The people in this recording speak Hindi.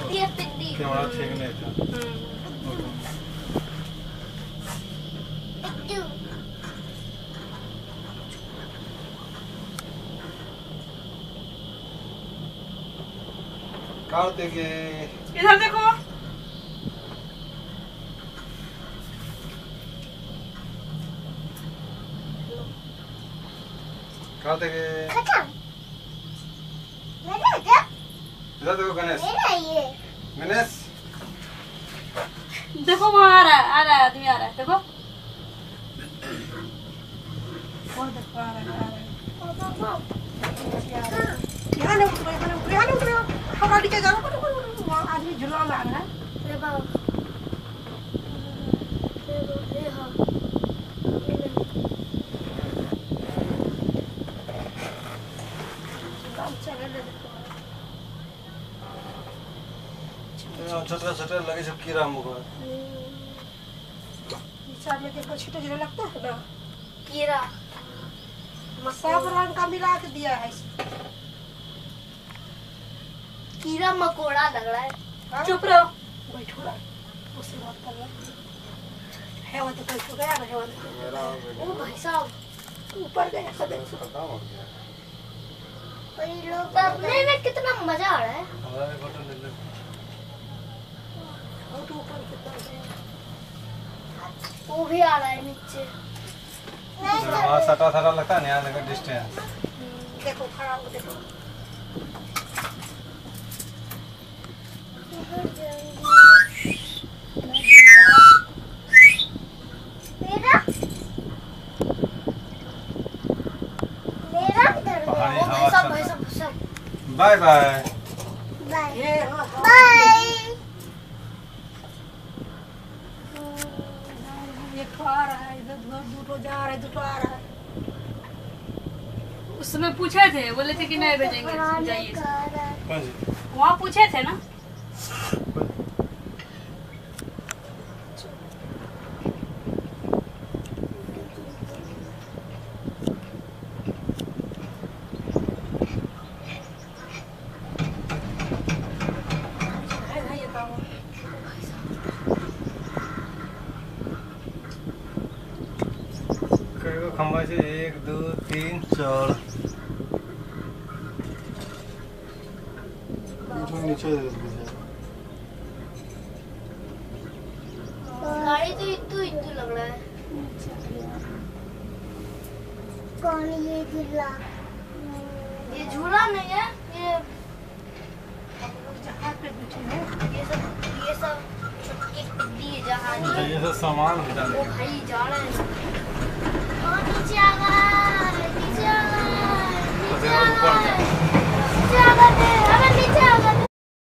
कैमरा ठीक नहीं था। काट देंगे। इधर देखो। काट देंगे। इधर देखो गणेश। गणेश देखो वहाँ आ रहा है आदमी आ रहा है देखो। वो देखो आ रहा है। यहाँ नहीं उतरो हमारा नीचे जाओ। वहाँ आदमी झूला में आ रहा है। छोटा छोटा लगे सब कीड़ा मकोड़ा। में देखो छोटे छोटे लगता है ना कीड़ा। सब रंग का मिला के दिया है। कीड़ा मकोड़ा लग रहा है। चुप रहो बैठो ना उससे बात कर ले। हेवन तो कैसे गया ना हेवन। ओ भाई साहब ऊपर गया खदे खत्म हो गया। भाई लोग अपने में कितना मजा आ रहा है। हमारा भी फोटो ले ले। फोटो ऊपर कितना गया। वो भी आ रहा है नीचे। वहाँ सटा सटा लगता है ना यहाँ देखो डिस्टेंस। देखो खड़ा हो देखो। बाय बाय बाय एक आ रहा है इधर दूठो जा रहा है दूठो आ रहा है। उस समय पूछे थे बोले थे कि नहीं भेजेंगे जाइए। वहाँ पूछे थे ना। खंबा से 1 2 3 4 नीचे गाड़ी तो इतू लग रहा है। कौन ये झूला? ये झूला नहीं है ये जहाँ पे बैठे हैं ये सब चुटकी पिद्दी है जहानी। ये सब सामान वो भाई जा रहे हैं। नीचे आ गए नीचे आ गए नीचे आ गए।